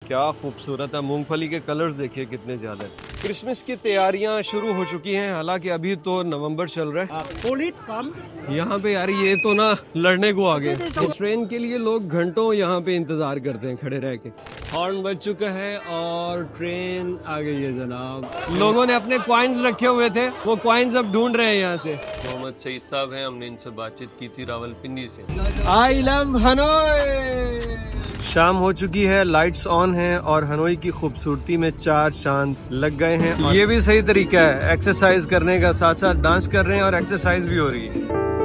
क्या खूबसूरत है। मूंगफली के कलर्स देखिए कितने ज्यादा है। क्रिसमस की तैयारियां शुरू हो चुकी हैं, हालांकि अभी तो नवंबर चल रहा है। यहाँ पे यार ये तो ना लड़ने को आ गए। इस ट्रेन के लिए लोग घंटों यहाँ पे इंतजार करते हैं खड़े रह के। हॉर्न बज चुका है और ट्रेन आ गई है जनाब। लोगों ने अपने कॉइन्स रखे हुए थे, वो कॉइन्स अब ढूंढ रहे हैं यहाँ से। मोहम्मद सईद साहब हैं, हमने इनसे बातचीत की थी रावलपिंडी से। I love Hanoi. शाम हो चुकी है, लाइट्स ऑन हैं और हनोई की खूबसूरती में चार चांद लग गए हैं। ये भी सही तरीका है एक्सरसाइज करने का, साथ साथ डांस कर रहे हैं और एक्सरसाइज भी हो रही है।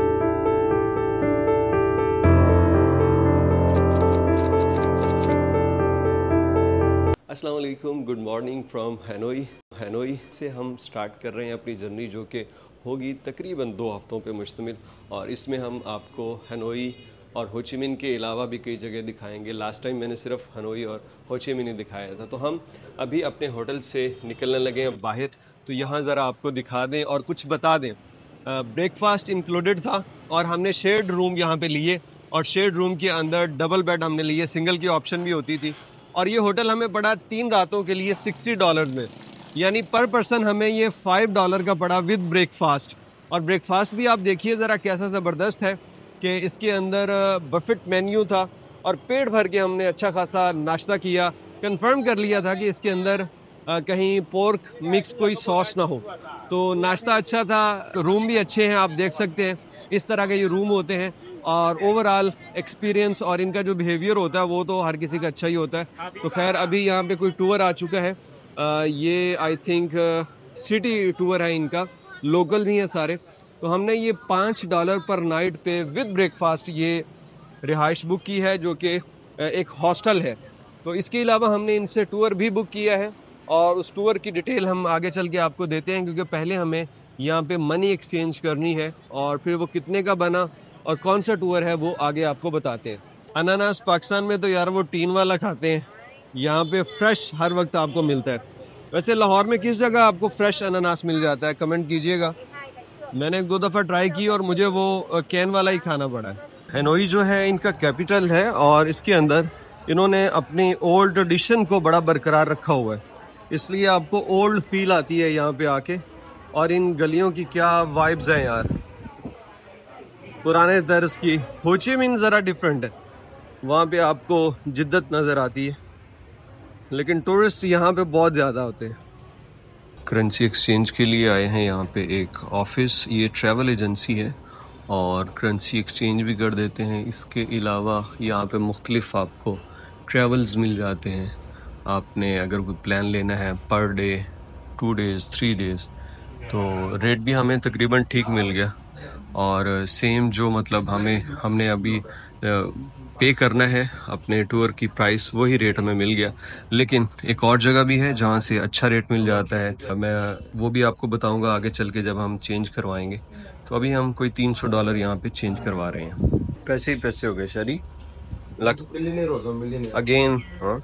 अस्सलाम वालेकुम, good morning from Hanoi. Hanoi से हम स्टार्ट कर रहे हैं अपनी जर्नी, जो कि होगी तकरीबन 2 हफ्तों पे मुश्तमिल, और इसमें हम आपको हनोई और हो ची मिन्ह के अलावा भी कई जगह दिखाएंगे। लास्ट टाइम मैंने सिर्फ हनोई और हो ची मिन्ह दिखाया था। तो हम अभी अपने होटल से निकलने लगे हैं बाहर, तो यहाँ ज़रा आपको दिखा दें और कुछ बता दें। ब्रेकफास्ट इंक्लूडेड था और हमने शेयर्ड रूम यहाँ पे लिए, और शेयर्ड रूम के अंदर डबल बेड हमने लिए, सिंगल की ऑप्शन भी होती थी। और ये होटल हमें पड़ा 3 रातों के लिए $60 में, यानी पर पर्सन हमें ये $5 का पड़ा विद ब्रेकफास्ट। और ब्रेकफास्ट भी आप देखिए ज़रा कैसा ज़बरदस्त है कि इसके अंदर बफेट मेन्यू था और पेट भर के हमने अच्छा खासा नाश्ता किया। कंफर्म कर लिया था कि इसके अंदर कहीं पोर्क मिक्स कोई सॉस ना हो। तो नाश्ता अच्छा था, रूम भी अच्छे हैं, आप देख सकते हैं इस तरह के ये रूम होते हैं। और ओवरऑल एक्सपीरियंस और इनका जो बिहेवियर होता है वो तो हर किसी का अच्छा ही होता है। तो खैर अभी यहाँ पे कोई टूर आ चुका है, ये आई थिंक सिटी टूर है इनका, लोकल नहीं है सारे। तो हमने ये $5 पर नाइट पे विद ब्रेकफास्ट ये रिहाइश बुक की है, जो कि एक हॉस्टल है। तो इसके अलावा हमने इनसे टूर भी बुक किया है, और उस टूर की डिटेल हम आगे चल के आपको देते हैं, क्योंकि पहले हमें यहाँ पे मनी एक्सचेंज करनी है और फिर वो कितने का बना और कौन सा टूर है वो आगे आपको बताते हैं। अनानास पाकिस्तान में तो यार वो टीन वाला खाते हैं, यहाँ पे फ्रेश हर वक्त आपको मिलता है। वैसे लाहौर में किस जगह आपको फ्रेश अनानास मिल जाता है, कमेंट कीजिएगा। मैंने 2 दफ़ा ट्राई की और मुझे वो कैन वाला ही खाना पड़ा है। हनोई जो है इनका कैपिटल है, और इसके अंदर इन्होंने अपनी ओल्ड ट्रेडिशन को बड़ा बरकरार रखा हुआ है, इसलिए आपको ओल्ड फील आती है यहाँ पे आके। और इन गलियों की क्या वाइब्स हैं यार, पुराने तर्ज की। हो ची मिन्ह ज़रा डिफरेंट है, वहाँ पे आपको जिद्दत नज़र आती है, लेकिन टूरिस्ट यहाँ पे बहुत ज़्यादा होते हैं। करेंसी एक्सचेंज के लिए आए हैं यहाँ पे एक ऑफिस, ये ट्रैवल एजेंसी है और करेंसी एक्सचेंज भी कर देते हैं। इसके अलावा यहाँ पे मुख्तलिफ आपको ट्रैवल्स मिल जाते हैं। आपने अगर कोई प्लान लेना है पर डे, 2 डेज़, 3 डेज़, तो रेट भी हमें तकरीबन ठीक मिल गया। और सेम जो मतलब हमने अभी पे करना है अपने टूर की प्राइस, वही रेट हमें मिल गया। लेकिन एक और जगह भी है जहाँ से अच्छा रेट मिल जाता है, मैं वो भी आपको बताऊंगा आगे चल के जब हम चेंज करवाएंगे। तो अभी हम कोई $300 यहाँ पे चेंज करवा रहे हैं। पैसे ही पैसे हो गए शरी अगेन। हाँ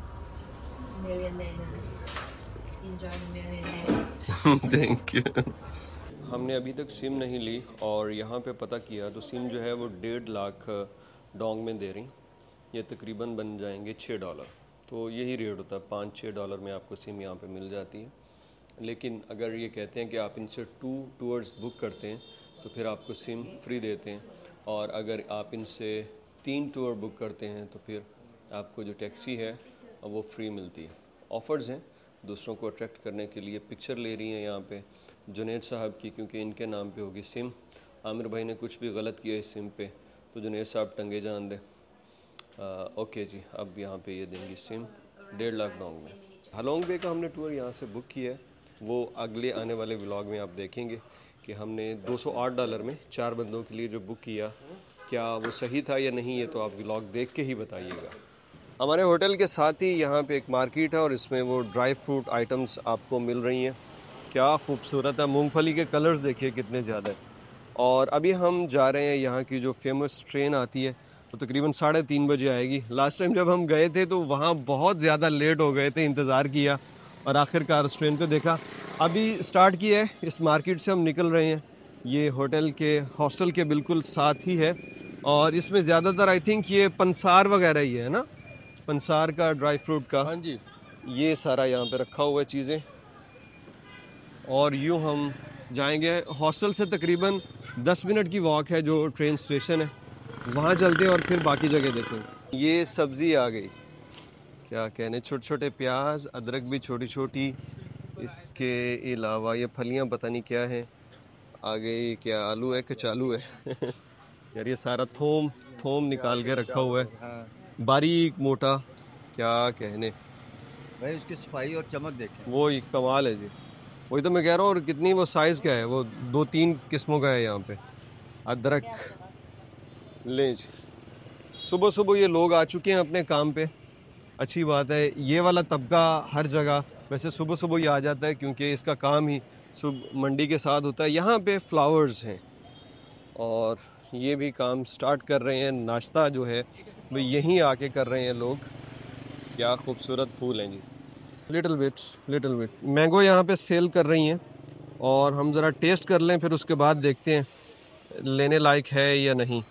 थैंक यू। हमने अभी तक सिम नहीं ली और यहाँ पे पता किया तो सिम जो है वो 1.5 लाख डोंग में दे रही। ये तकरीबन बन जाएंगे $6। तो यही रेट होता है, $5-6 में आपको सिम यहाँ पे मिल जाती है। लेकिन अगर ये कहते हैं कि आप इनसे 2 टूर्स बुक करते हैं तो फिर आपको सिम फ्री देते हैं, और अगर आप इनसे 3 टूर बुक करते हैं तो फिर आपको जो टैक्सी है वो फ्री मिलती है। ऑफ़र्स हैं दूसरों को अट्रैक्ट करने के लिए। पिक्चर ले रही हैं यहाँ पे जुनैद साहब की, क्योंकि इनके नाम पे होगी सिम। आमिर भाई ने कुछ भी गलत किया इस सिम पे तो जुनैद साहब टंगे जान दे। ओके जी, अब यहाँ पे ये देंगी सिम 1.5 लाख डोंग में। हलोंग बे का हमने टूर यहाँ से बुक किया है, वो अगले आने वाले व्लॉग में आप देखेंगे कि हमने $208 में 4 बंदों के लिए जो बुक किया, क्या वो सही था या नहीं, ये तो आप व्लॉग देख के ही बताइएगा। हमारे होटल के साथ ही यहाँ पे एक मार्केट है और इसमें वो ड्राई फ्रूट आइटम्स आपको मिल रही हैं। क्या खूबसूरत है, मूंगफली के कलर्स देखिए कितने ज़्यादा है। और अभी हम जा रहे हैं, यहाँ की जो फेमस ट्रेन आती है वो तकरीबन 3:30 बजे आएगी। लास्ट टाइम जब हम गए थे तो वहाँ बहुत ज़्यादा लेट हो गए थे, इंतज़ार किया और आखिरकार उस ट्रेन को देखा। अभी स्टार्ट किया है, इस मार्केट से हम निकल रहे हैं। ये होटल के हॉस्टल के बिल्कुल साथ ही है, और इसमें ज़्यादातर आई थिंक ये पंसार वगैरह ही है ना, पंसार का, ड्राई फ्रूट का। हाँ जी। ये सारा यहाँ पे रखा हुआ है चीज़ें। और यूँ हम जाएंगे हॉस्टल से तकरीबन 10 मिनट की वॉक है, जो ट्रेन स्टेशन है वहाँ चलते हैं और फिर बाकी जगह देखेंगे। ये सब्ज़ी आ गई, क्या कहने, छोटे छोटे प्याज, अदरक भी छोटी छोटी, इसके अलावा ये फलियाँ पता नहीं क्या है, आ गई क्या आलू है, कचालू है यार ये सारा थोम निकाल के रखा हुआ है, बारीक मोटा, क्या कहने भाई उसकी सफाई और चमक देखें, वो ही कमाल है जी। वही तो मैं कह रहा हूँ। और कितनी वो साइज़ क्या है, वो 2-3 किस्मों का है यहाँ पे। अदरक ले जी। सुबह सुबह ये लोग आ चुके हैं अपने काम पे, अच्छी बात है। ये वाला तबका हर जगह वैसे सुबह सुबह ही आ जाता है क्योंकि इसका काम ही सुबह मंडी के साथ होता है। यहाँ पे फ्लावर्स हैं और ये भी काम स्टार्ट कर रहे हैं। नाश्ता जो है वो यहीं आके कर रहे हैं लोग। क्या खूबसूरत फूल हैं जी। लिटिल बिट मैंगो यहाँ पे सेल कर रही हैं और हम ज़रा टेस्ट कर लें, फिर उसके बाद देखते हैं लेने लायक है या नहीं।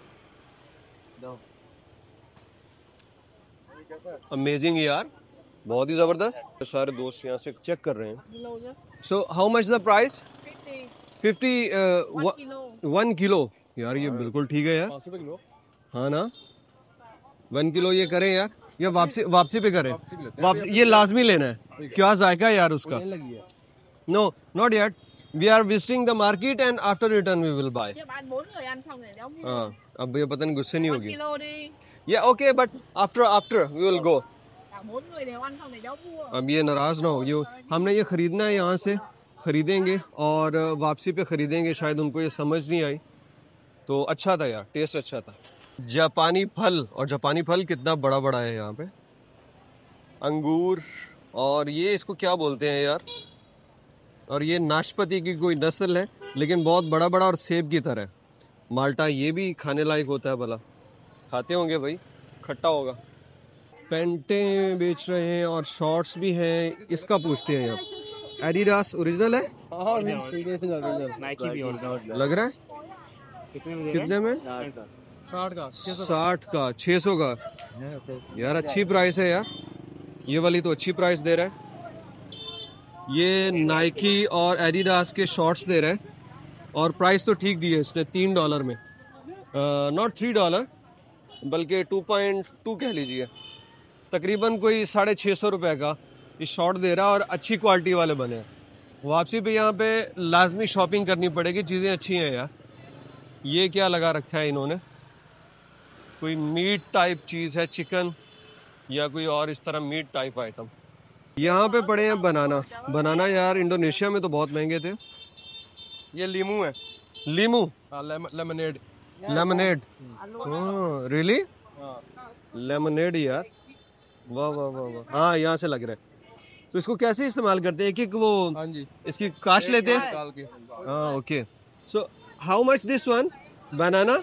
अमेजिंग यार, बहुत ही ज़बरदस्त। सारे दोस्त यहाँ से चेक कर रहे हैं। So how much the price? 50 1 kilo. यार ये बिल्कुल ठीक है यार। 500 रुपये किलो। हाँ ना, 1 किलो ये करें यार, या वापसी पे करें? वापसी ये लाजमी लेना है। क्या जायका है यार उसका। No not yet, we are visiting the market and after return we will buy. हाँ अब ये पता नहीं गुस्से नहीं होगी। या okay but after we will go. अब ये नाराज ना हो, ये हमने ये खरीदना है, यहाँ से खरीदेंगे और वापसी पे खरीदेंगे। शायद उनको ये समझ नहीं आई। तो अच्छा था यार, टेस्ट अच्छा था। जापानी फल, और जापानी फल कितना बड़ा बड़ा है यहाँ पे। अंगूर, और ये इसको क्या बोलते हैं यार, और ये नाशपाती की कोई नस्ल है लेकिन बहुत बड़ा बड़ा और सेब की तरह। माल्टा, ये भी खाने लायक होता है भला, खाते होंगे भाई, खट्टा होगा। पैंटें बेच रहे हैं और शॉर्ट्स भी हैं। इसका पूछते हैं यहाँ, एडिडास ओरिजिनल है लग रहा है। कितने में? 60 का 600 का। यार अच्छी प्राइस है यार, ये वाली तो अच्छी प्राइस दे रहा है। ये नाइकी और एडिडास के शॉर्ट्स दे रहा है और प्राइस तो ठीक दी है इसने, $3 में, नॉट $3 बल्कि 2.2 कह लीजिए। तकरीबन कोई 650 रुपये का ये शॉर्ट दे रहा है और अच्छी क्वालिटी वाले बने हैं। वापसी पे यहाँ पे लाजमी शॉपिंग करनी पड़ेगी, चीज़ें अच्छी हैं यार। ये क्या लगा रखा है इन्होंने, कोई मीट टाइप चीज़ है, चिकन या कोई और इस तरह मीट टाइप आइटम। यहाँ पे पड़े हैं बनाना यार, इंडोनेशिया में तो बहुत महंगे थे। ये लीमू है, लीमू लेमनेड। रियली लेमनेड यार, वाह वाह वाह वाह। हाँ यहाँ से लग रहा है। तो इसको कैसे इस्तेमाल करते हैं? एक वो हाँ जी, इसकी काश लेते हैं। हाँ okay. So how much this one banana?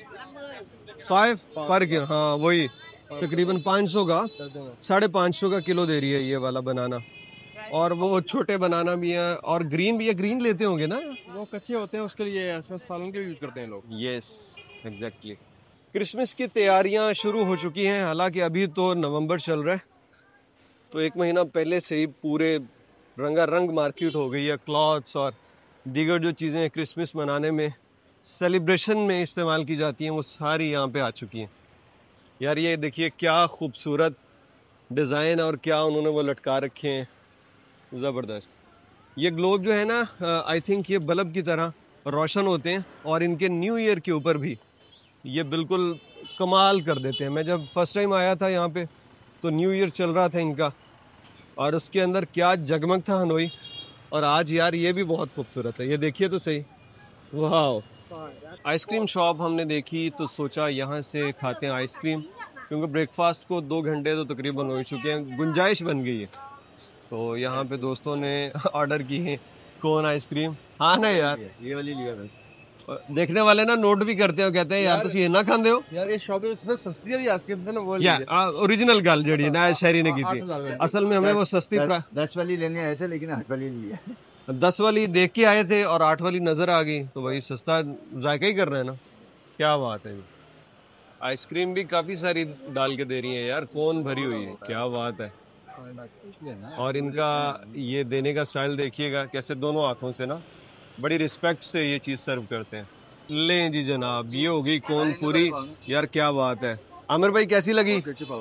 5 per kilo. हाँ वही तकरीबन 500 का, 550 का किलो दे रही है ये वाला बनाना। और वो छोटे बनाना भी हैं और ग्रीन भी है। ग्रीन लेते होंगे ना, वो कच्चे होते हैं, उसके लिए सालन के यूज करते हैं लोग। Yes exactly. क्रिसमस की तैयारियां शुरू हो चुकी हैं, हालांकि अभी तो नवंबर चल रहा है, तो 1 महीना पहले से ही पूरे रंगारंग मार्केट हो गई है। क्लॉथ्स और दीगर जो चीज़ें क्रिसमस मनाने में, सेलिब्रेशन में इस्तेमाल की जाती हैं, वो सारी यहाँ पे आ चुकी हैं। यार ये देखिए क्या खूबसूरत डिज़ाइन और क्या उन्होंने वो लटका रखे हैं, ज़बरदस्त। ये ग्लोब जो है ना, आई थिंक ये बल्ब की तरह रोशन होते हैं और इनके न्यू ईयर के ऊपर भी ये बिल्कुल कमाल कर देते हैं। मैं जब फर्स्ट टाइम आया था यहाँ पे तो न्यू ईयर चल रहा था इनका, और उसके अंदर क्या जगमग था हनोई। और आज यार ये भी बहुत खूबसूरत है, ये देखिए तो सही। वाह। आइसक्रीम शॉप हमने देखी तो सोचा यहाँ से खाते हैं आइसक्रीम, क्योंकि ब्रेकफास्ट को 2 घंटे तो तकरीबन हो चुके हैं, गुंजाइश बन गई है। तो यहाँ पे दोस्तों ने ऑर्डर की है कोन आइसक्रीम। हाँ ना यार, ये वाली लिया था। देखने वाले ना नोट भी करते हो, कहते हैं यार तुम ये ना खांदे हो यार। ये शॉप है सस्ती है आइसक्रीम से ना, वो या ओरिजिनल गल जड़ी ना शहरी ने की थी। असल में हमें वो सस्ती 10 वाली लेने आए थे लेकिन 8 वाली नहीं लिया। 10 वाली देख के आए थे और 8 वाली नजर आ गई, तो वही सस्ता जायका ही कर रहे हैं ना। क्या बात है। आइसक्रीम भी काफ़ी सारी डाल के दे रही है यार, कौन भरी हुई है, क्या बात है। और इनका ये देने का स्टाइल देखिएगा कैसे, दोनों हाथों से ना बड़ी रिस्पेक्ट से ये चीज़ सर्व करते हैं। लें जी जनाब, ये हो गई कोन पूरी यार, क्या बात है। आमिर भाई कैसी लगी?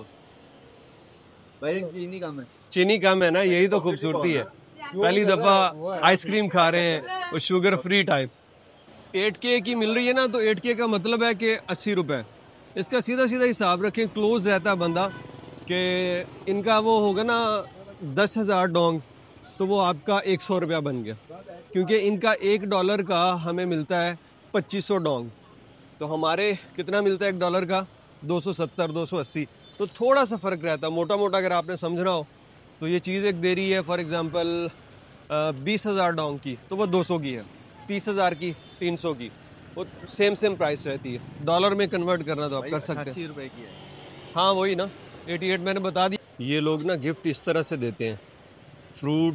भाई चीनी कम है। चीनी कम है ना, यही तो खूबसूरती है। पहली दफ़ा आइसक्रीम खा रहे हैं वो शुगर फ्री टाइप। 8K की मिल रही है ना, तो 8K का मतलब है कि 80 रुपये। इसका सीधा सीधा हिसाब रखें, क्लोज रहता है बंदा कि इनका वो होगा ना 10,000 डोंग, तो वो आपका 100 रुपया बन गया, क्योंकि इनका $1 का हमें मिलता है 2500 डोंग। तो हमारे कितना मिलता है $1 का? 270 280। तो थोड़ा सा फ़र्क रहता है, मोटा मोटा अगर आपने समझना हो तो ये चीज़ एक दे रही है फॉर एग्ज़ाम्पल 20,000 डोंग की, तो वो 200 की है। 30,000 की 300 की, वो सेम प्राइस रहती है। डॉलर में कन्वर्ट करना तो आप कर सकते हैं। 80 रुपए की है। हाँ वही ना, 88 मैंने बता दी। ये लोग ना गिफ्ट इस तरह से देते हैं, फ्रूट,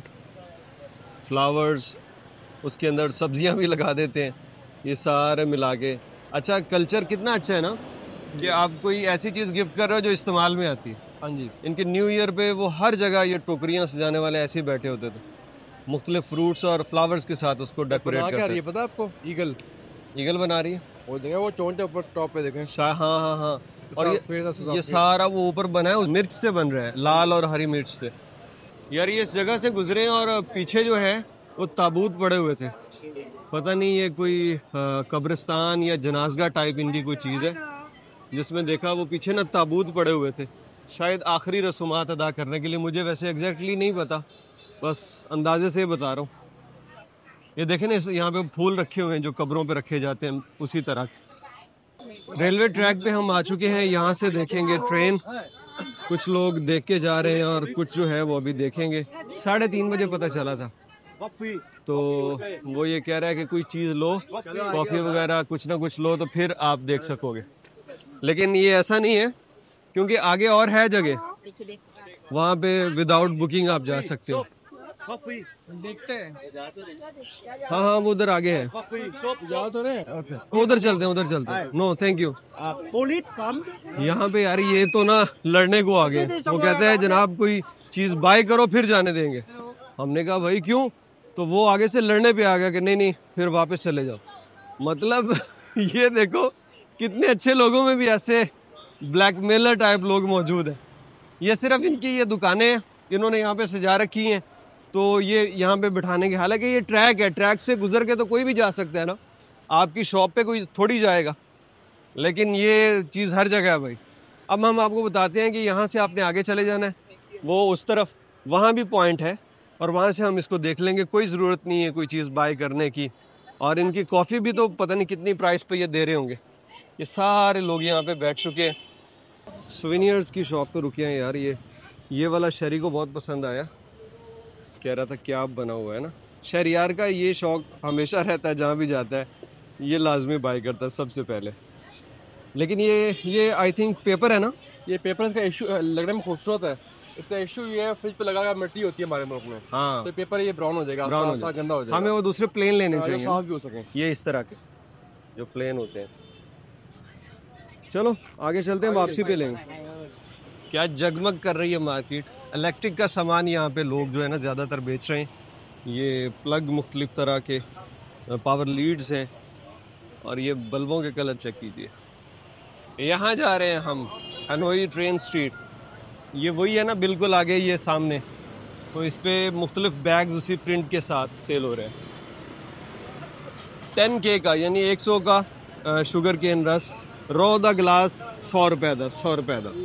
फ्लावर्स, उसके अंदर सब्जियां भी लगा देते हैं, ये सारे मिला के। अच्छा कल्चर कितना अच्छा है ना, कि आप कोई ऐसी चीज़ गिफ्ट कर रहे हो जो इस्तेमाल में आती है। हाँ जी। इनके न्यू ईयर पे वो हर जगह ये टोकरियाँ सजाने वाले ऐसे ही बैठे होते थे, मुख्तलिफ फ्रूट्स और फ्लावर्स के साथ उसको डेकोरेट बना क्या करते रही हैं। है पता है आपको? ईगल। ईगल बना रही है, वो देखें, वो चोंच है ऊपर टॉप पे देखें। हाँ हाँ हाँ। और ये ये सारा वो ऊपर बना है, उस मिर्च से बन रहा है, लाल और हरी मिर्च से। यार ये इस जगह से गुजरे हैं और पीछे जो है वो ताबूत पड़े हुए थे, पता नहीं ये कोई कब्रिस्तान या जनाजगा टाइप इनकी कोई चीज़ है, जिसमें देखा वो पीछे ना ताबूत पड़े हुए थे, शायद आखिरी रसूमात अदा करने के लिए। मुझे वैसे एग्जैक्टली नहीं पता, बस अंदाजे से बता रहा हूँ। ये देखें ना, यहाँ पे फूल रखे हुए हैं जो कब्रों पे रखे जाते हैं, उसी तरह। रेलवे ट्रैक पे हम आ चुके हैं, यहाँ से देखेंगे ट्रेन। कुछ लोग देख के जा रहे हैं और कुछ जो है वो अभी देखेंगे। 3:30 बजे पता चला था, तो वो ये कह रहा है कि कोई चीज़ लो, कॉफ़ी वगैरह कुछ ना कुछ लो, तो फिर आप देख सकोगे। लेकिन ये ऐसा नहीं है, क्योंकि आगे और है जगह, वहाँ पे विदाउट बुकिंग आप जा सकते हो। देखते हैं। हाँ हाँ वो उधर आगे है, जाओ तो रहे। उधर चलते हैं, उधर चलते हैं। No thank you. यहाँ पे यार ये तो ना लड़ने को आ गए, वो कहते हैं जनाब कोई चीज़ बाय करो फिर जाने देंगे। हमने कहा भाई क्यों? तो वो आगे से लड़ने पे आ गया कि नहीं नहीं फिर वापस चले जाओ। मतलब ये देखो कितने अच्छे लोगों में भी ऐसे ब्लैकमेलर टाइप लोग मौजूद हैं। ये सिर्फ इनकी ये दुकानें हैं, इन्होंने यहाँ पे सजा रखी हैं, तो ये यहाँ पे बिठाने के, हालांकि ये ट्रैक है, ट्रैक से गुजर के तो कोई भी जा सकता है ना, आपकी शॉप पे कोई थोड़ी जाएगा, लेकिन ये चीज़ हर जगह है भाई। अब हम आपको बताते हैं कि यहाँ से आपने आगे चले जाना है, वो उस तरफ वहाँ भी पॉइंट है, और वहाँ से हम इसको देख लेंगे। कोई ज़रूरत नहीं है कोई चीज़ बाय करने की। और इनकी कॉफ़ी भी तो पता नहीं कितनी प्राइस पे ये दे रहे होंगे। ये सारे लोग यहाँ पे बैठ चुके हैं। सुवेनियर्स की शॉप पे रुके हैं यार। ये वाला शहरी को बहुत पसंद आया, कह रहा था क्या बना हुआ है ना। शहरियार का ये शौक हमेशा रहता है, जहाँ भी जाता है ये लाजमी बाय करता है सबसे पहले। लेकिन ये आई थिंक पेपर है ना, ये पेपर का इशू लगने में खूबसूरत है। इसका इशू ये है, फ्रिज पे लगा मिट्टी होती है हमारे मुल्क में। हाँ तो पेपर ये ब्राउन हो जाएगा, ब्राउन हो गंदा हो जाएगा। हमें वो दूसरे प्लेन लेने चाहिए, साफ भी हो सके। ये इस तरह के जो प्लेन होते हैं। चलो आगे चलते हैं, वापसी पे लेंगे। क्या जगमग कर रही है मार्केट। इलेक्ट्रिक का सामान यहाँ पे लोग जो है ना ज़्यादातर बेच रहे हैं। ये प्लग मुख्तलिफ तरह के पावर लीड्स हैं, और ये बल्बों के कलर चेक कीजिए। यहाँ जा रहे हैं हम, हनोई ट्रेन स्ट्रीट। ये वही है ना बिल्कुल आगे ये सामने, तो इस पे मुख्तलिफ बैग्स उसी प्रिंट के साथ सेल हो रहे हैं। 10K का यानी 100 का शुगर केन रस, रो द ग्लास 100 रुपए का, 100 रुपए का।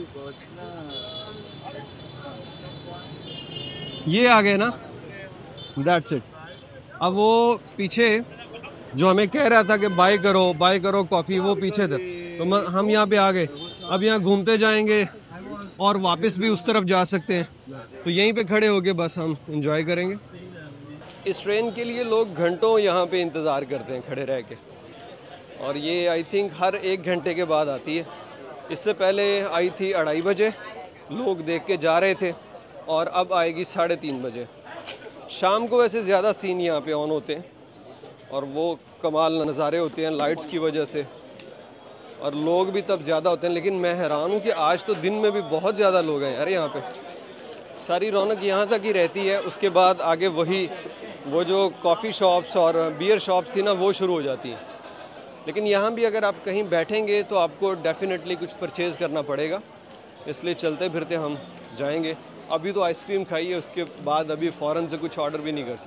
ये आ गए ना, दैट्स इट। अब वो पीछे जो हमें कह रहा था कि बाय करो कॉफ़ी, वो पीछे थे, तो हम यहाँ पे आ गए। अब यहाँ घूमते जाएंगे और वापस भी उस तरफ जा सकते हैं, तो यहीं पे खड़े होके बस हम इंजॉय करेंगे। इस ट्रेन के लिए लोग घंटों यहाँ पे इंतज़ार करते हैं खड़े रह के, और ये आई थिंक हर 1 घंटे के बाद आती है। इससे पहले आई थी 2:30 बजे, लोग देख के जा रहे थे, और अब आएगी 3:30 बजे। शाम को वैसे ज़्यादा सीन यहाँ पे ऑन होते हैं, और वो कमाल नज़ारे होते हैं लाइट्स की वजह से। और लोग भी तब ज़्यादा होते हैं। लेकिन मैं हैरान हूँ कि आज तो दिन में भी बहुत ज़्यादा लोग हैं यार यहाँ पे। सारी रौनक यहाँ तक ही रहती है, उसके बाद आगे वो जो कॉफ़ी शॉप्स और बियर शॉप्स थी ना वो शुरू हो जाती हैं। लेकिन यहाँ भी अगर आप कहीं बैठेंगे तो आपको डेफिनेटली कुछ परचेज़ करना पड़ेगा, इसलिए चलते फिरते हम जाएंगे। अभी तो आइसक्रीम खाई है, उसके बाद अभी फ़ौरन से कुछ ऑर्डर भी नहीं कर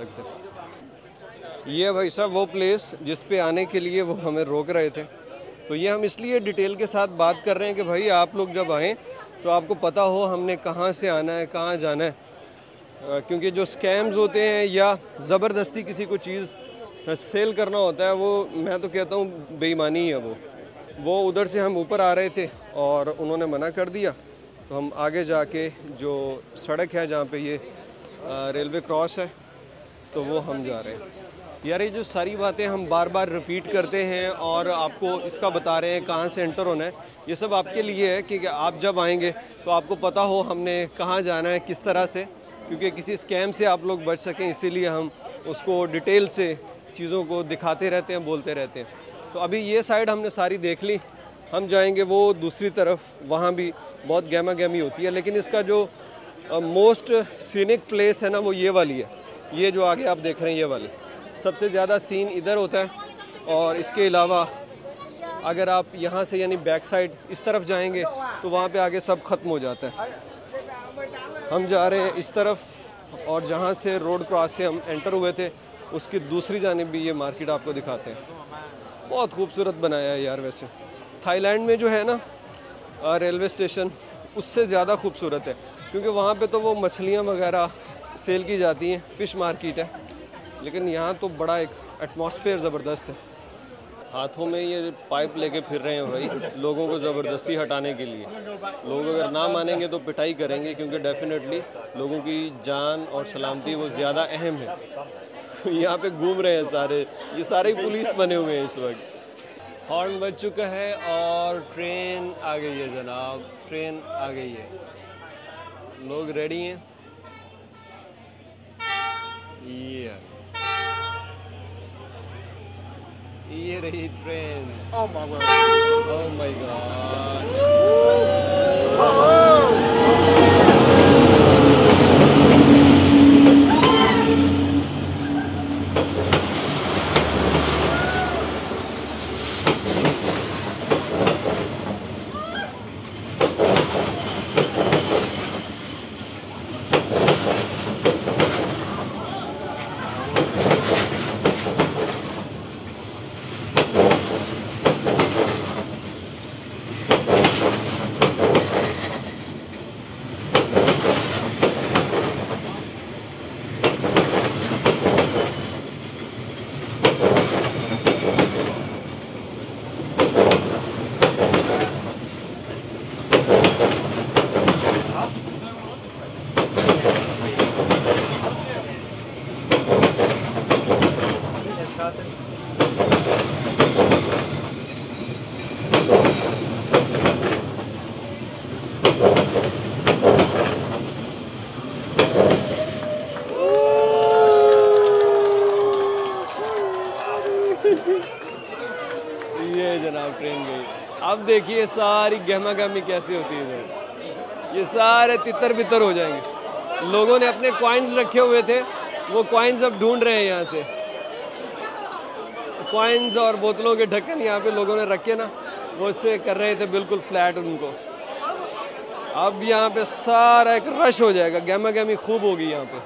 सकते। ये भाई साहब वो प्लेस जिस पे आने के लिए वो हमें रोक रहे थे। तो ये हम इसलिए डिटेल के साथ बात कर रहे हैं कि भाई आप लोग जब आएँ तो आपको पता हो हमने कहाँ से आना है, कहाँ जाना है, क्योंकि जो स्कैम्स होते हैं या ज़बरदस्ती किसी को चीज़ सेल करना होता है, वो मैं तो कहता हूँ बेईमानी है। वो उधर से हम ऊपर आ रहे थे और उन्होंने मना कर दिया, तो हम आगे जाके जो सड़क है जहाँ पे ये रेलवे क्रॉस है तो वो हम जा रहे हैं। यार ये जो सारी बातें हम बार बार रिपीट करते हैं और आपको इसका बता रहे हैं कहाँ से एंटर होना है, ये सब आपके लिए है कि आप जब आएंगे तो आपको पता हो हमने कहाँ जाना है, किस तरह से, क्योंकि किसी स्कैम से आप लोग बच सकें, इसीलिए हम उसको डिटेल से चीज़ों को दिखाते रहते हैं, बोलते रहते हैं। तो अभी ये साइड हमने सारी देख ली, हम जाएंगे वो दूसरी तरफ, वहाँ भी बहुत गहमा गहमी होती है। लेकिन इसका जो मोस्ट सीनिक प्लेस है ना वो ये वाली है, ये जो आगे आप देख रहे हैं ये वाली सबसे ज़्यादा सीन इधर होता है। और इसके अलावा अगर आप यहाँ से यानी बैक साइड इस तरफ जाएंगे तो वहाँ पे आगे सब ख़त्म हो जाता है। हम जा रहे हैं इस तरफ, और जहाँ से रोड क्रॉस से हम एंटर हुए थे उसकी दूसरी जानिब भी ये मार्केट आपको दिखाते हैं। बहुत खूबसूरत बनाया है यार। वैसे थाईलैंड में जो है ना रेलवे स्टेशन उससे ज़्यादा खूबसूरत है, क्योंकि वहाँ पे तो वो मछलियाँ वगैरह सेल की जाती हैं, फ़िश मार्केट है। लेकिन यहाँ तो बड़ा एक एटमॉस्फेयर ज़बरदस्त है। हाथों में ये पाइप लेके फिर रहे हैं भाई, लोगों को ज़बरदस्ती हटाने के लिए। लोग अगर ना मानेंगे तो पिटाई करेंगे, क्योंकि डेफिनेटली लोगों की जान और सलामती वो ज़्यादा अहम है। तो यहाँ पे घूम रहे हैं सारे, ये सारे पुलिस बने हुए हैं इस वक्त। हॉर्न बज चुका है और ट्रेन आ गई है जनाब, ट्रेन आ गई है। लोग रेडी हैं। ये रही train. Oh my God. Oh my God. ये जनाब ट्रेन गई। अब देखिए सारी गहमा गहमी कैसी होती है इधर, ये सारे तितर बितर हो जाएंगे। लोगों ने अपने कॉइन्स रखे हुए थे, वो कॉइन्स अब ढूंढ रहे हैं यहाँ से। कॉइन्स और बोतलों के ढक्कन यहाँ पे लोगों ने रखे ना, वो उससे कर रहे थे बिल्कुल फ्लैट उनको। अब यहाँ पे सारा एक रश हो जाएगा, गहमा गहमी खूब होगी यहाँ पे।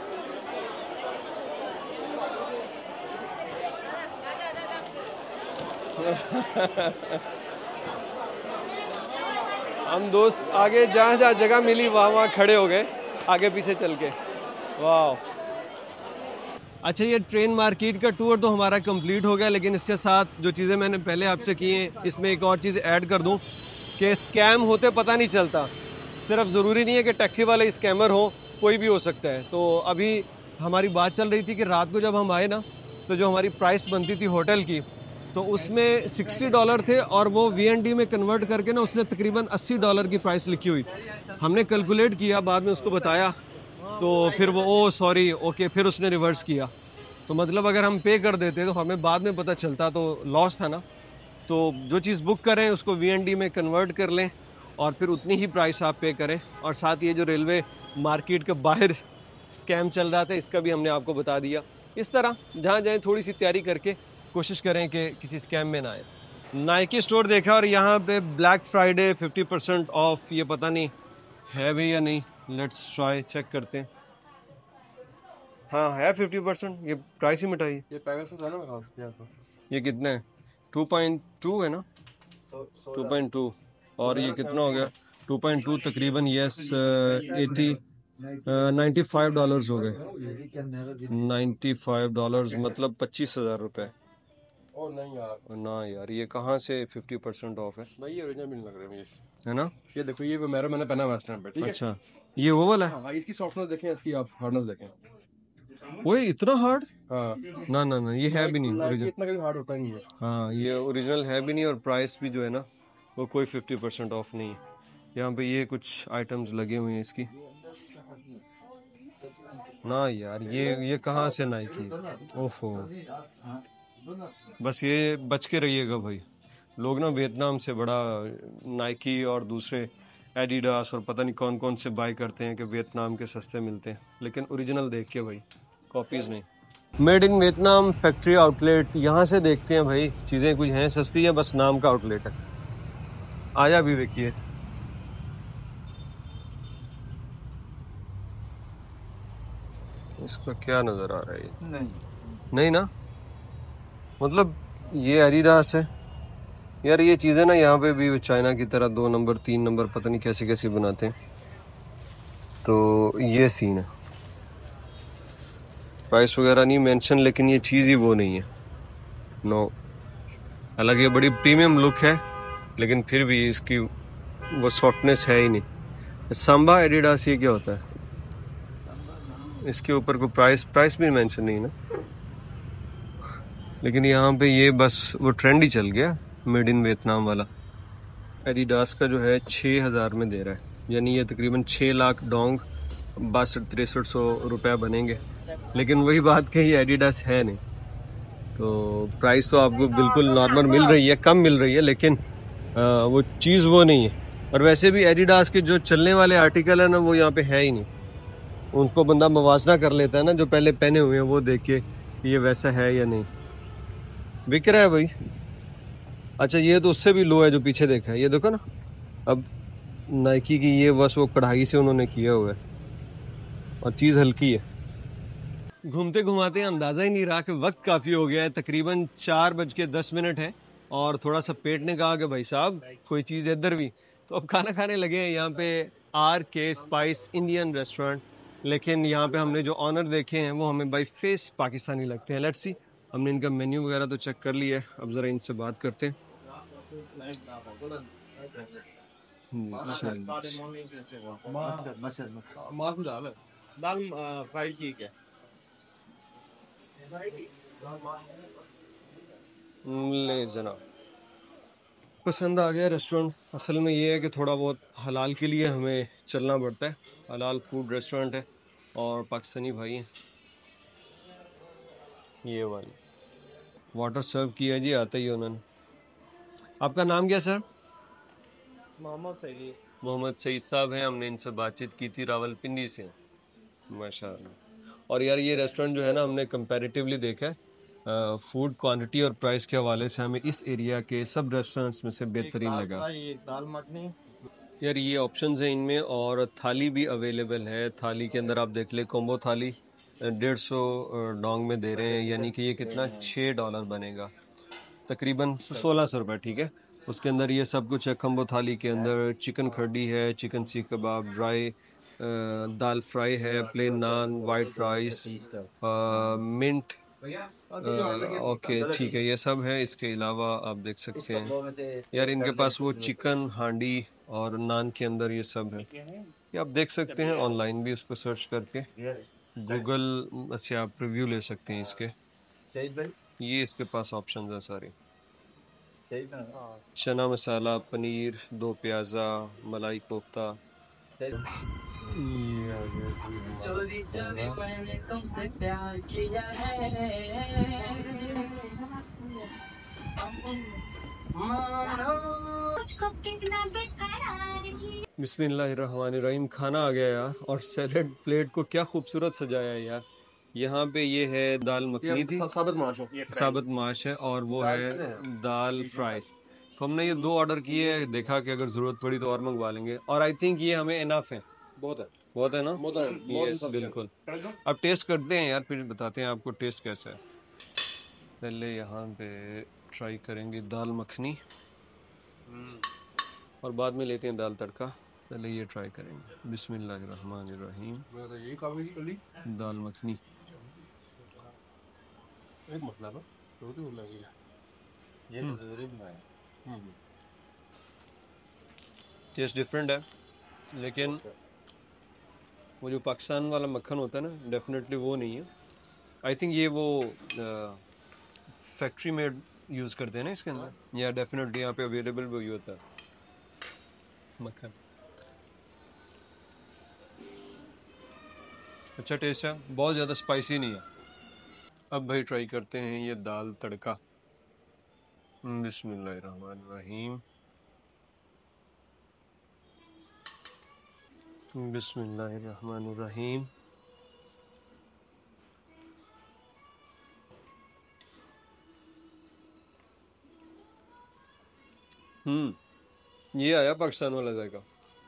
हम दोस्त आगे जहाँ जहाँ जगह मिली वहाँ वहाँ खड़े हो गए, आगे पीछे चल के। वाह। अच्छा, ये ट्रेन मार्केट का टूर तो हमारा कंप्लीट हो गया, लेकिन इसके साथ जो चीज़ें मैंने पहले आपसे की हैं इसमें एक और चीज़ ऐड कर दूं कि स्कैम होते पता नहीं चलता। सिर्फ ज़रूरी नहीं है कि टैक्सी वाले स्कैमर हो, कोई भी हो सकता है। तो अभी हमारी बात चल रही थी कि रात को जब हम आए ना, तो जो हमारी प्राइस बनती थी होटल की, तो उसमें $60 थे, और वो VND में कन्वर्ट करके ना उसने तकरीबन $80 की प्राइस लिखी हुई। हमने कैलकुलेट किया, बाद में उसको बताया, तो फिर वो ओ सॉरी ओके, फिर उसने रिवर्स किया। तो मतलब अगर हम पे कर देते तो हमें बाद में पता चलता, तो लॉस था ना। तो जो चीज़ बुक करें उसको VND में कन्वर्ट कर लें और फिर उतनी ही प्राइस आप पे करें। और साथ ये जो रेलवे मार्केट के बाहर स्कैम चल रहा था इसका भी हमने आपको बता दिया। इस तरह जहाँ जाएँ थोड़ी सी तैयारी करके कोशिश करें कि किसी स्कैम में ना आए। नाइकी स्टोर देखा और यहाँ पे ब्लैक फ्राइडे 50% ऑफ, ये पता नहीं है भी या नहीं, लेट्स ट्राई चेक करते हैं। हाँ है 50%, ये प्राइस ही मिटाई। ये पेगासस है ना मेरे पास तो। ये कितना है? 2.2 है ना? 2.2 और ये कितना हो गया? 2.2 तकरीबन यस 95 डॉलर्स हो गए। $95 मतलब 25,000 रुपये। ओ नहीं यार, ना यार ये कहाँ से 50% ऑफ है? भाई ये ओरिजिनल भी नहीं लग रहा है मुझे, है ना? ये देखो ये मैंने पहना वेस्टर्न पे, ठीक है। अच्छा ये वो वाला है? हाँ इसकी सॉफ्टनेस देखें, इसकी आप हार्डनेस देखें। वो इतना हार्ड? हाँ ना ना ना ये है भी नहीं Nike ओरिजिनल। इतना कभी हार्ड होता नहीं है। हाँ ये ओरिजिनल है भी नहीं और प्राइस भी जो है ना वो कोई 50% ऑफ नहीं है। यहाँ पे ये कुछ आइटम्स लगे हुए हैं इसकी। ना यार ये कहाँ से नाइकी? ओफो, बस ये बच के रहिएगा भाई। लोग ना वियतनाम से बड़ा नाइकी और दूसरे एडिडास और पता नहीं कौन कौन से बाय करते हैं कि वियतनाम के सस्ते मिलते हैं, लेकिन ओरिजिनल देख के भाई, कॉपीज़ नहीं। Made in Vietnam factory outlet, यहाँ से देखते हैं भाई चीज़ें कुछ हैं सस्ती है, बस नाम का आउटलेट है। आया भी देखिए, इसका क्या नज़र आ रहा है? ये नहीं ना, मतलब ये एडिडास है यार। ये चीज़ें ना यहाँ पे भी चाइना की तरह 2 नंबर 3 नंबर पता नहीं कैसे कैसे बनाते हैं। तो ये सीन है, प्राइस वगैरह नहीं मेंशन, लेकिन ये चीज़ ही वो नहीं है। नो, हालांकि ये बड़ी प्रीमियम लुक है लेकिन फिर भी इसकी वो सॉफ्टनेस है ही नहीं। सांबा एडिडास ये क्या होता है? इसके ऊपर कोई प्राइस भी मेंशन नहीं ना, लेकिन यहाँ पे ये बस वो ट्रेंड ही चल गया मेड इन वियतनाम वाला। एडिडास का जो है 6,000 में दे रहा है, यानी ये तकरीबन 6 लाख डोंग 62-63 रुपये बनेंगे। लेकिन वही बात कि ये एडिडास है नहीं, तो प्राइस तो आपको बिल्कुल नॉर्मल मिल रही है, कम मिल रही है, लेकिन वो चीज़ वो नहीं है। और वैसे भी एडिडास के जो चलने वाले आर्टिकल है ना वो यहाँ पे है ही नहीं। उनको बंदा मवाजना कर लेता है ना, जो पहले पहने हुए हैं वो देख के ये वैसा है या नहीं। बिक रहा है भाई। अच्छा ये तो उससे भी लो है जो पीछे देखा है, ये देखो ना। अब नाइकी की ये बस वो कढ़ाई से उन्होंने किया हुआ है और चीज़ हल्की है। घूमते घुमाते अंदाज़ा ही नहीं रहा कि वक्त काफ़ी हो गया है। तकरीबन 4:10 है और थोड़ा सा पेट ने कहा कि भाई साहब कोई चीज़ इधर भी, तो अब खाना खाने लगे हैं यहाँ पे RK स्पाइस इंडियन रेस्टोरेंट। लेकिन यहाँ पे हमने जो ऑनर देखे हैं वो हमें बाई फेस पाकिस्तानी लगते हैं। लेट्स सी, हमने इनका मेन्यू वगैरह तो चेक कर लिया है, अब ज़रा इनसे बात करते हैं। दाल फ्राई ठीक है। ले जनाब, पसंद आ गया रेस्टोरेंट। असल में ये है कि थोड़ा बहुत हलाल के लिए हमें चलना पड़ता है। हलाल फूड रेस्टोरेंट है और पाकिस्तानी भाई हैं। ये वाली वाटर सर्व किया जी, आता ही उन्होंने। आपका नाम क्या सर? मोहम्मद सईद। मोहम्मद सईद साहब हैं, हमने इनसे बातचीत की थी, रावलपिंडी से। माशाअल्लाह। और यार ये रेस्टोरेंट जो है ना हमने कंपैरेटिवली देखा है, फूड क्वांटिटी और प्राइस के हवाले से हमें इस एरिया के सब रेस्टोरेंट्स में से बेहतरीन लगा। दाल मखनी यार ये ऑप्शंस हैं इनमें, और थाली भी अवेलेबल है। थाली के अंदर आप देख ले, कॉम्बो थाली 150 डोंग में दे रहे हैं, यानी कि ये कितना $6 बनेगा, तकरीबन 1600 रुपये। ठीक है, उसके अंदर ये सब कुछ है। कॉम्बो थाली के अंदर चिकन कढ़ी है, chicken seekh kebab, dry dal fry है, plain naan, white rice, mint, okay ठीक है, ये सब है। इसके अलावा आप देख सकते हैं यार इनके पास वो चिकन हांडी और नान के अंदर ये सब है। ये आप देख सकते हैं ऑनलाइन भी, उसको सर्च करके गूगल से आप रिव्यू ले सकते हैं इसके। ये इसके पास ऑप्शन है सारे, चना मसाला, पनीर, 2 प्याज़ा, मलाई कोफ्ता। चोरी चोरी मैंने तुमसे प्यार किया है। बिस्मिल्लाहिर्रहमानिर्रहीम। खाना आ गया यार, और सैलेड प्लेट को क्या खूबसूरत सजाया है यार। यहाँ पे ये है दाल मखनी थी, साबित माश है, साबित माश है, और वो है दाल फ्राई। तो हमने ये 2 ऑर्डर किए, देखा कि अगर ज़रूरत पड़ी तो और मंगवा लेंगे, और आई थिंक ये हमें इनफ है। बहुत है, बहुत है ना? बहुत है, यस बिल्कुल। अब टेस्ट करते हैं यार, फिर बताते हैं आपको टेस्ट कैसा है। पहले यहाँ पे ट्राई करेंगे दाल मखनी, और बाद में लेते हैं दाल तड़का। पहले ये ट्राई करेंगे। बिस्मिल्लाहिर्रहमानिर्रहीम। यही काम है, दाल मखनी। एक मसला है, रोटी हो लगी ये तो जरूरी बनाया। टेस्ट डिफरेंट है, लेकिन वो जो पाकिस्तान वाला मक्खन होता है ना, डेफिनेटली वो नहीं है। आई थिंक ये वो फैक्ट्री मेड यूज़ करते हैं ना इसके अंदर, या डेफिनेटली यहाँ पे अवेलेबल भी होता है मक्खन। अच्छा टेस्ट है, बहुत ज़्यादा स्पाइसी नहीं है। अब भाई ट्राई करते हैं ये दाल तड़का। बिस्मिल्लाहिर्रहमानिर्रहीम। बिस्मिल्लाहिर्रहमानिर्रहीम। ये आया पाकिस्तान वाला जायका।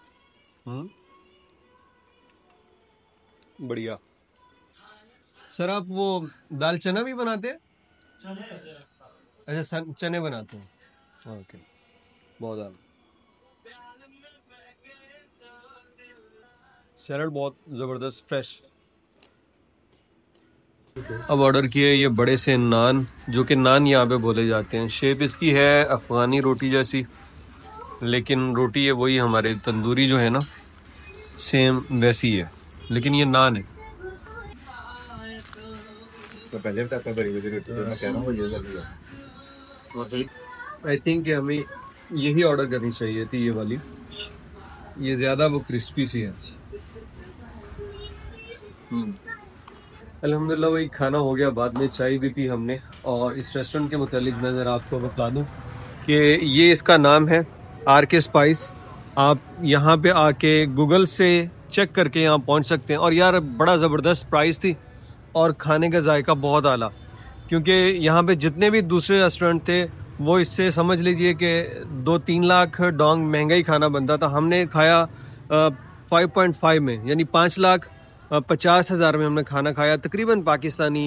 बढ़िया। सर आप वो दाल चना भी बनाते हैं? अच्छा चने बनाते हैं, ओके। बहुत आला। सैलड बहुत ज़बरदस्त फ्रेश। अब ऑर्डर किए ये बड़े से नान, जो कि नान यहाँ पे बोले जाते हैं। शेप इसकी है अफ़गानी रोटी जैसी, लेकिन रोटी है वही हमारे तंदूरी जो है ना, सेम वैसी है, लेकिन ये नान है। तो पहले बताता बड़ी बड़ी रोटी, मैं कह रहा हूँ ये जरूरी है। आई थिंक हमें यही ऑर्डर करनी चाहिए थी, ये वाली। ये ज़्यादा वो क्रिस्पी सी है। अल्हम्दुलिल्लाह वही खाना हो गया, बाद में चाय भी पी हमने। और इस रेस्टोरेंट के मुतालिक मैं ज़रा आपको बता दूं कि ये इसका नाम है RK स्पाइस। आप यहाँ पे आके गूगल से चेक करके यहाँ पहुँच सकते हैं। और यार बड़ा ज़बरदस्त प्राइस थी, और खाने का जायका बहुत आला, क्योंकि यहाँ पे जितने भी दूसरे रेस्टोरेंट थे वो इससे समझ लीजिए कि 2-3 लाख डोंग महंगा ही खाना बनता था। हमने खाया 5.5 में, यानी 5,50,000 में हमने खाना खाया। तकरीबन पाकिस्तानी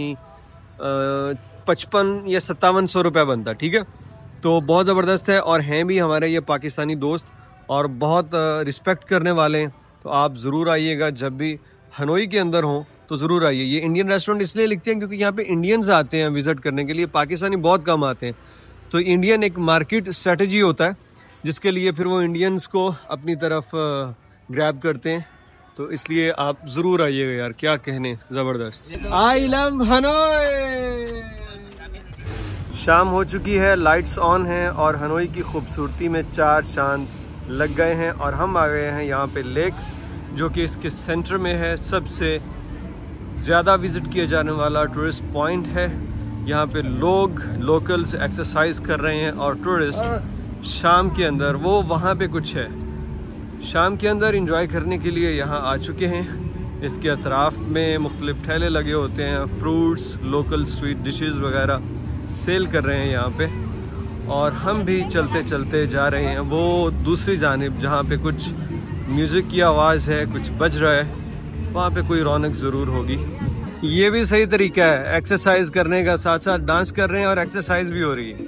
55 या 5700 रुपये बनता, ठीक है। तो बहुत ज़बरदस्त है, और हैं भी हमारे ये पाकिस्तानी दोस्त, और बहुत रिस्पेक्ट करने वाले हैं। तो आप ज़रूर आइएगा, जब भी हनोई के अंदर हों तो ज़रूर आइए। ये इंडियन रेस्टोरेंट इसलिए लिखते हैं क्योंकि यहाँ पे इंडियंस आते हैं विज़िट करने के लिए, पाकिस्तानी बहुत कम आते हैं। तो इंडियन एक मार्केट स्ट्रेटजी होता है, जिसके लिए फिर वो इंडियंस को अपनी तरफ ग्रैब करते हैं। तो इसलिए आप ज़रूर आइएगा यार, क्या कहने, ज़बरदस्त। I love Hanoi. शाम हो चुकी है, लाइट्स ऑन हैं, और हनोई की खूबसूरती में 4 चांद लग गए हैं। और हम आ गए हैं यहाँ पे लेक, जो कि इसके सेंटर में है। सबसे ज़्यादा विज़िट किया जाने वाला टूरिस्ट पॉइंट है। यहाँ पे लोग लोकल्स एक्सरसाइज कर रहे हैं, और टूरिस्ट शाम के अंदर वो वहाँ पे कुछ है, शाम के अंदर एंजॉय करने के लिए यहाँ आ चुके हैं। इसके अतराफ़ में मुख्तलिफ ठेले लगे होते हैं, फ्रूट्स, लोकल स्वीट डिशेस वगैरह सेल कर रहे हैं यहाँ पे। और हम भी चलते चलते जा रहे हैं वो दूसरी जानिब, जहाँ पे कुछ म्यूज़िक की आवाज़ है, कुछ बज रहा है, वहाँ पे कोई रौनक ज़रूर होगी। ये भी सही तरीका है एक्सरसाइज करने का, साथ साथ डांस कर रहे हैं और एक्सरसाइज भी हो रही है।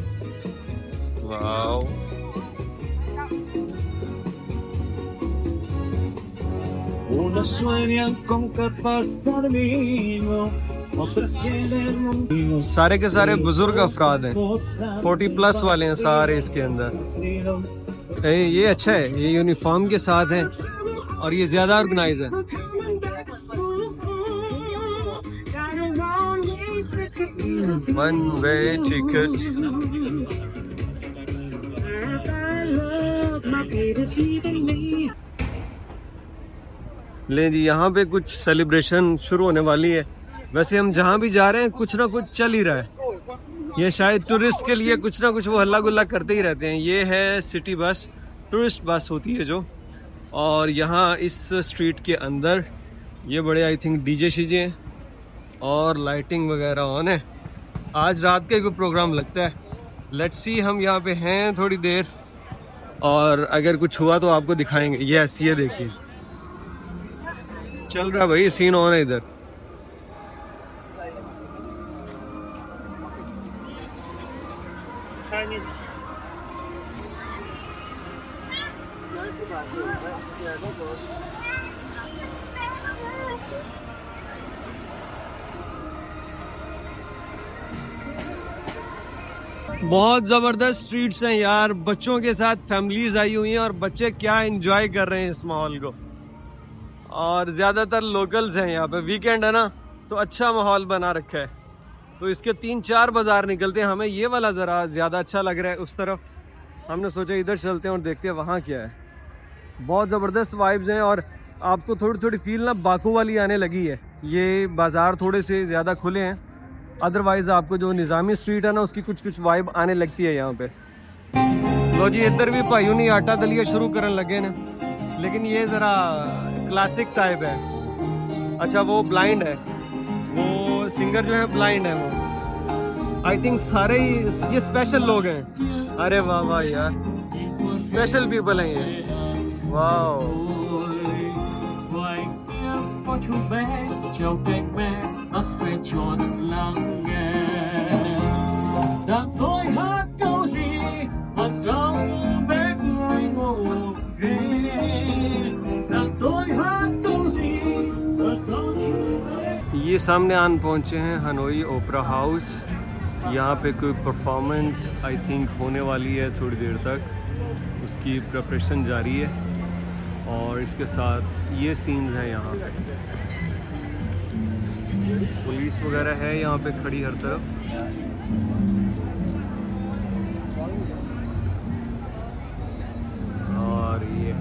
वाओ। सारे के सारे बुजुर्ग अफराद हैं, 40+ वाले हैं सारे इसके अंदर। ये अच्छा है, ये यूनिफॉर्म के साथ है, और ये ज्यादा ऑर्गेनाइज है। One way ticket. ले जी, यहाँ पे कुछ सेलिब्रेशन शुरू होने वाली है। वैसे हम जहाँ भी जा रहे हैं कुछ ना कुछ चल ही रहा है। ये शायद टूरिस्ट के लिए कुछ ना कुछ वो हल्ला गुल्ला करते ही रहते हैं। ये है सिटी बस, टूरिस्ट बस होती है जो। और यहाँ इस स्ट्रीट के अंदर ये बड़े आई थिंक डीजे शीजे हैं और लाइटिंग वगैरह ऑन है। आज रात का कोई प्रोग्राम लगता है। लेट्स सी, हम यहाँ पे हैं थोड़ी देर और अगर कुछ हुआ तो आपको दिखाएंगे। यस, ये देखिए चल रहा भाई, सीन ऑन है इधर। बहुत ज़बरदस्त स्ट्रीट्स हैं यार, बच्चों के साथ फैमिलीज आई हुई हैं और बच्चे क्या एंजॉय कर रहे हैं इस माहौल को। और ज़्यादातर लोकल्स हैं यहाँ पे, वीकेंड है ना तो अच्छा माहौल बना रखा है। तो इसके 3-4 बाज़ार निकलते हैं। हमें ये वाला ज़रा ज़्यादा अच्छा लग रहा है उस तरफ। हमने सोचा इधर चलते हैं और देखते हैं वहाँ क्या है। बहुत ज़बरदस्त वाइब्स हैं और आपको थोड़ी थोड़ी फील ना बाकू वाली आने लगी है। ये बाज़ार थोड़े से ज़्यादा खुले हैं, अदरवाइज आपको जो निज़ामी स्ट्रीट है ना उसकी कुछ कुछ वाइब आने लगती है यहाँ पे। लो जी, इधर भी भाइयों ने आटा दलिया शुरू करने लगे ना, लेकिन ये ज़रा क्लासिक टाइप है। अच्छा, वो ब्लाइंड है, वो सिंगर जो है ब्लाइंड है वो। आई थिंक सारे ही ये स्पेशल लोग हैं। अरे वाह वाह यार, स्पेशल पीपल हैं ये। वाह, ये सामने आन पहुंचे हैं हनोई ओपेरा हाउस। यहाँ पे कोई परफॉर्मेंस आई थिंक होने वाली है थोड़ी देर तक, उसकी प्रिपरेशन जारी है। और इसके साथ ये सीन्स हैं, यहाँ पुलिस वगैरह है यहाँ पे खड़ी हर तरफ। और ये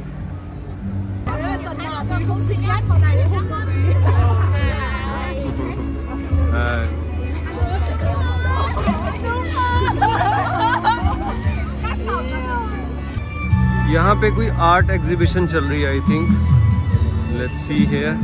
यहाँ पे कोई आर्ट एग्जीबिशन चल रही है I think. Let's see here.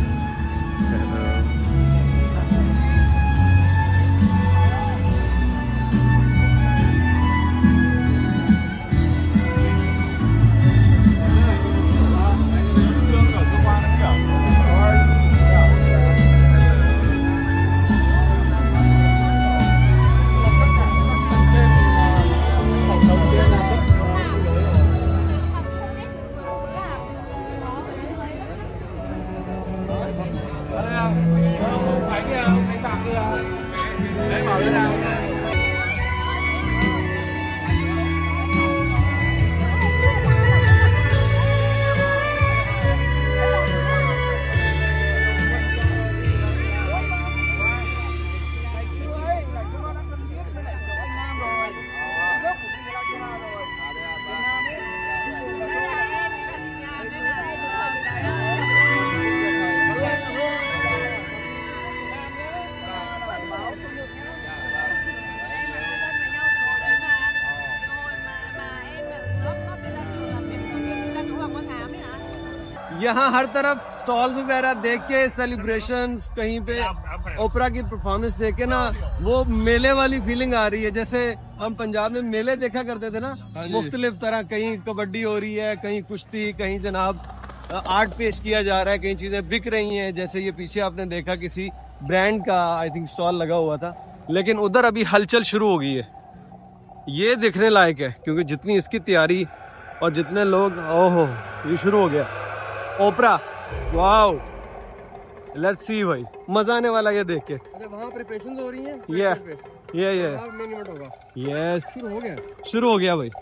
यहाँ हर तरफ स्टॉल्स वगैरह देख के, सेलिब्रेशंस, कहीं पे ओपेरा की परफॉर्मेंस देख के ना वो मेले वाली फीलिंग आ रही है। जैसे हम पंजाब में मेले देखा करते थे ना, मुख्तलिफ तरह, कहीं कबड्डी हो रही है, कहीं कुश्ती, कहीं जनाब आर्ट पेश किया जा रहा है, कहीं चीजें बिक रही हैं। जैसे ये पीछे आपने देखा किसी ब्रांड का आई थिंक स्टॉल लगा हुआ था, लेकिन उधर अभी हलचल शुरू हो गई है। ये देखने लायक है क्योंकि जितनी इसकी तैयारी और जितने लोग, ओहो ये शुरू हो गया ओपेरा। वाओ, लेट्स सी भाई, मजा आने वाला ये देख के। अरे वहाँ प्रिपरेशन हो रही है। ये मेन इवेंट होगा। यस, शुरू हो गया भाई।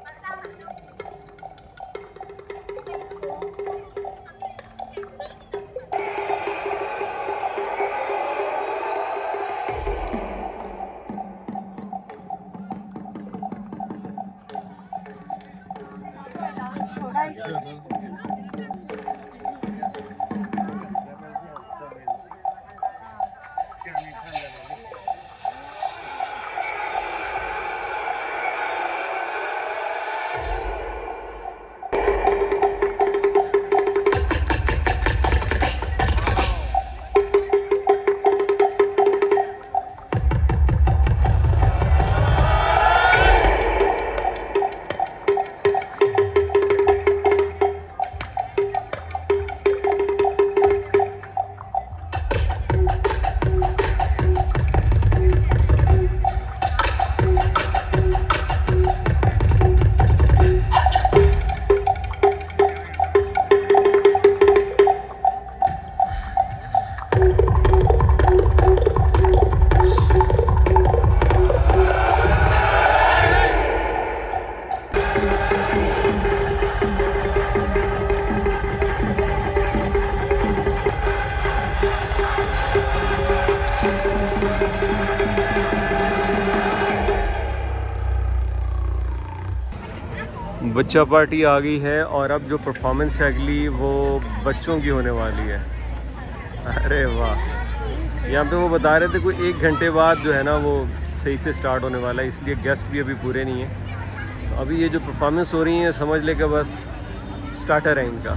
बच्चा पार्टी आ गई है और अब जो परफॉर्मेंस है अगली वो बच्चों की होने वाली है। अरे वाह, यहाँ पे वो बता रहे थे कोई 1 घंटे बाद जो है ना वो सही से स्टार्ट होने वाला है, इसलिए गेस्ट भी अभी पूरे नहीं है। तो अभी ये जो परफॉर्मेंस हो रही है समझ ले कि बस स्टार्टर है इनका।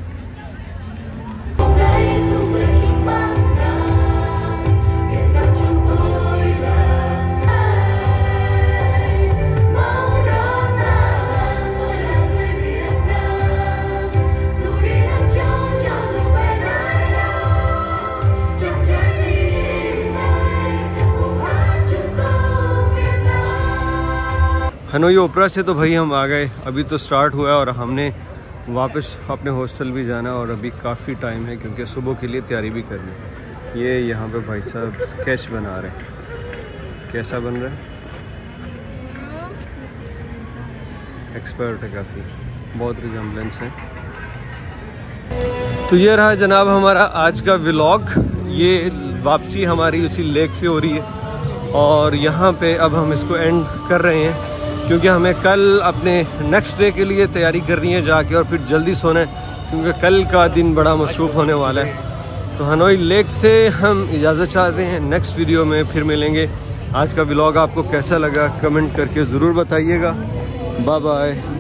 हनोई ओपरा से तो भाई हम आ गए, अभी तो स्टार्ट हुआ है और हमने वापस अपने हॉस्टल भी जाना और अभी काफ़ी टाइम है क्योंकि सुबह के लिए तैयारी भी करनी है। ये यहाँ पे भाई साहब स्केच बना रहे हैं, कैसा बन रहा है? एक्सपर्ट है काफ़ी, बहुत रिजेम्बलेंस है। तो ये रहा जनाब हमारा आज का व्लॉग। ये वापसी हमारी उसी लेक से हो रही है और यहाँ पे अब हम इसको एंड कर रहे हैं क्योंकि हमें कल अपने नेक्स्ट डे के लिए तैयारी करनी है जाके और फिर जल्दी सोना है क्योंकि कल का दिन बड़ा मसरूफ़ होने वाला है। तो हनोई लेक से हम इजाज़त चाहते हैं, नेक्स्ट वीडियो में फिर मिलेंगे। आज का व्लॉग आपको कैसा लगा कमेंट करके ज़रूर बताइएगा। Bye bye.